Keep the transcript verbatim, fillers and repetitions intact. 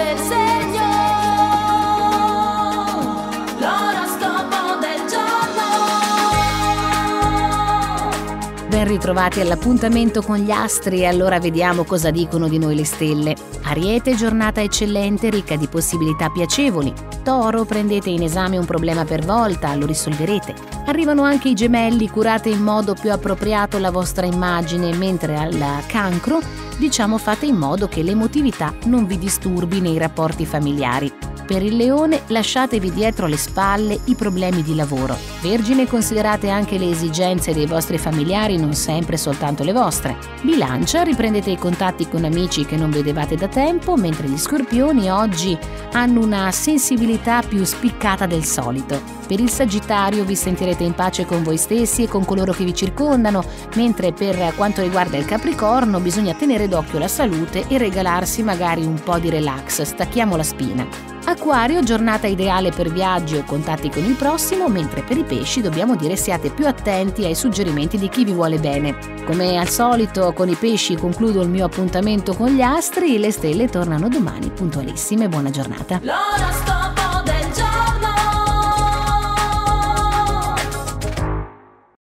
del segno, l'oroscopo del giorno. Ben ritrovati all'appuntamento con gli astri, e allora vediamo cosa dicono di noi le stelle. Ariete, giornata eccellente, ricca di possibilità piacevoli. Toro, prendete in esame un problema per volta, lo risolverete. Arrivano anche i Gemelli, curate in modo più appropriato la vostra immagine, mentre al Cancro, diciamo, fate in modo che l'emotività non vi disturbi nei rapporti familiari. Per il Leone, lasciatevi dietro le spalle i problemi di lavoro. Vergine, considerate anche le esigenze dei vostri familiari, non sempre soltanto le vostre. Bilancia, riprendete i contatti con amici che non vedevate da tempo, mentre gli Scorpioni oggi hanno una sensibilità più spiccata del solito. Per il Sagittario vi sentirete in pace con voi stessi e con coloro che vi circondano, mentre per quanto riguarda il Capricorno bisogna tenere d'occhio la salute e regalarsi magari un po' di relax, stacchiamo la spina. Acquario, giornata ideale per viaggi o contatti con il prossimo, mentre per i Pesci dobbiamo dire siate più attenti ai suggerimenti di chi vi vuole bene. Come al solito con i Pesci concludo il mio appuntamento con gli astri, le stelle tornano domani puntualissime, buona giornata. L'oroscopo